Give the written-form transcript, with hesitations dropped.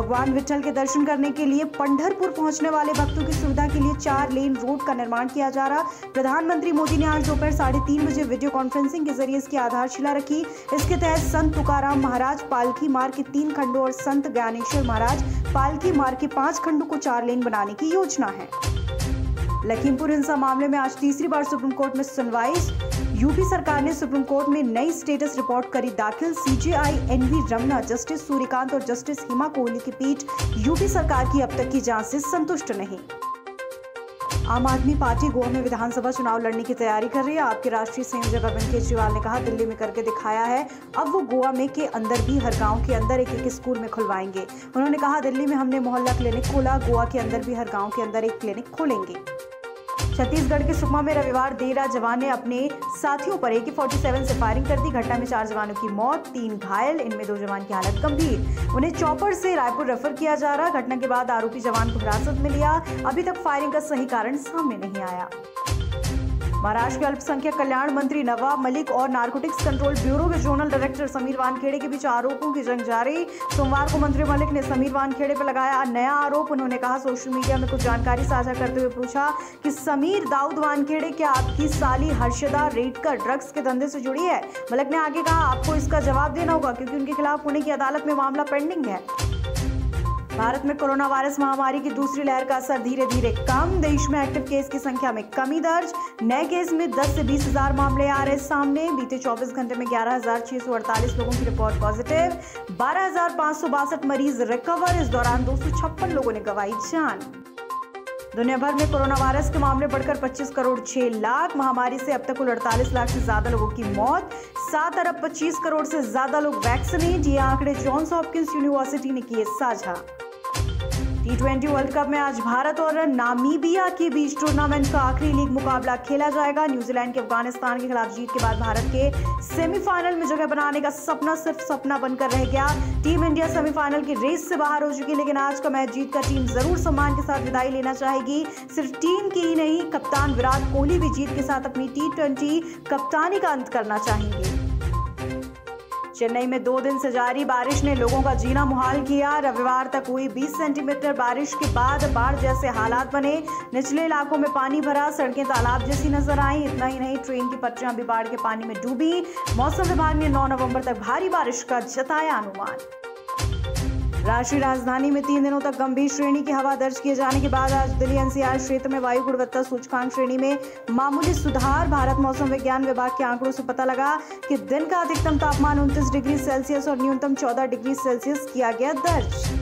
भगवान विट्ठल के दर्शन करने के लिए पंढरपुर पहुंचने वाले भक्तों की सुविधा के लिए 4 लेन रोड का निर्माण किया जा रहा। प्रधानमंत्री मोदी ने आज दोपहर 3:30 बजे वीडियो कॉन्फ्रेंसिंग के जरिए इसकी आधारशिला रखी। इसके तहत संत तुकाराम महाराज पालकी मार्ग के 3 खंडों और संत ज्ञानेश्वर महाराज पालकी मार्ग के 5 खंडों को 4 लेन बनाने की योजना है। लखीमपुर हिंसा मामले में आज तीसरी बार सुप्रीम कोर्ट में सुनवाई। यूपी सरकार ने सुप्रीम कोर्ट में नई स्टेटस रिपोर्ट करी दाखिल। CJI NV Ramana, justice Suryakant और जस्टिस हिमा कोहली की पीठ यूपी सरकार की अब तक की जांच से संतुष्ट नहीं। आम आदमी पार्टी गोवा में विधानसभा चुनाव लड़ने की तैयारी कर रही है। आपके राष्ट्रीय संयोजक अरविंद केजरीवाल ने कहा, दिल्ली में करके दिखाया है, अब वो गोवा में के अंदर भी हर गांव के अंदर एक स्कूल में खुलवाएंगे। उन्होंने कहा, दिल्ली में हमने मोहल्ला क्लिनिक खोला, गोवा के अंदर भी हर गांव के अंदर एक क्लिनिक खोलेंगे। छत्तीसगढ़ के सुकमा में रविवार देर रात जवान ने अपने साथियों पर AK-47 से फायरिंग कर दी। घटना में 4 जवानों की मौत, 3 घायल, इनमें 2 जवान की हालत गंभीर। उन्हें चॉपर से रायपुर रेफर किया जा रहा। घटना के बाद आरोपी जवान को हिरासत में लिया। अभी तक फायरिंग का सही कारण सामने नहीं आया। महाराष्ट्र के अल्पसंख्यक कल्याण मंत्री नवाब मलिक और नारकोटिक्स कंट्रोल ब्यूरो के जोनल डायरेक्टर समीर वानखेड़े के बीच आरोपों की जंग जारी। सोमवार को मंत्री मलिक ने समीर वानखेड़े पर लगाया नया आरोप। उन्होंने कहा, सोशल मीडिया में कुछ जानकारी साझा करते हुए पूछा कि समीर दाऊद वानखेड़े, क्या आपकी साली हर्षदा रेडकर ड्रग्स के धंधे से जुड़ी है? मलिक ने आगे कहा, आपको इसका जवाब देना होगा क्योंकि उनके खिलाफ पुणे की अदालत में मामला पेंडिंग है। भारत में कोरोना वायरस महामारी की दूसरी लहर का असर धीरे धीरे कम। देश में एक्टिव केस की संख्या में कमी दर्ज। नए केस में 10 से 20 हजार मामले आ रहे सामने। बीते 24 घंटे में 11,648 लोगों की रिपोर्ट पॉजिटिव, 12,562 मरीज रिकवर। इस दौरान 256 लोगों ने गंवाई जान। दुनिया भर में कोरोना वायरस के मामले बढ़कर 25 करोड़ 6 लाख। महामारी से अब तक कुल 48 लाख से ज्यादा लोगों की मौत। 7 अरब 25 करोड़ से ज्यादा लोग वैक्सीनेट। ये आंकड़े जॉन्स हॉपकिंस यूनिवर्सिटी ने किए साझा। T20 वर्ल्ड कप में आज भारत और नामीबिया के बीच टूर्नामेंट का आखिरी लीग मुकाबला खेला जाएगा। न्यूजीलैंड के अफगानिस्तान के खिलाफ जीत के बाद भारत के सेमीफाइनल में जगह बनाने का सपना सिर्फ सपना बनकर रह गया। टीम इंडिया सेमीफाइनल की रेस से बाहर हो चुकी, लेकिन आज का मैच जीतकर टीम जरूर सम्मान के साथ विदाई लेना चाहेगी। सिर्फ टीम की ही नहीं, कप्तान विराट कोहली भी जीत के साथ अपनी T20 कप्तानी का अंत करना चाहेंगे। चेन्नई में 2 दिन से जारी बारिश ने लोगों का जीना मुहाल किया। रविवार तक हुई 20 सेंटीमीटर बारिश के बाद बाढ़ जैसे हालात बने। निचले इलाकों में पानी भरा, सड़कें तालाब जैसी नजर आई। इतना ही नहीं, ट्रेन की पटरियां भी बाढ़ के पानी में डूबी। मौसम विभाग ने 9 नवंबर तक भारी बारिश का जताया अनुमान। राष्ट्रीय राजधानी में 3 दिनों तक गंभीर श्रेणी की हवा दर्ज किए जाने के बाद आज दिल्ली NCR क्षेत्र में वायु गुणवत्ता सूचकांक श्रेणी में मामूली सुधार। भारत मौसम विज्ञान विभाग के आंकड़ों से पता लगा कि दिन का अधिकतम तापमान 29 डिग्री सेल्सियस और न्यूनतम 14 डिग्री सेल्सियस किया गया दर्ज।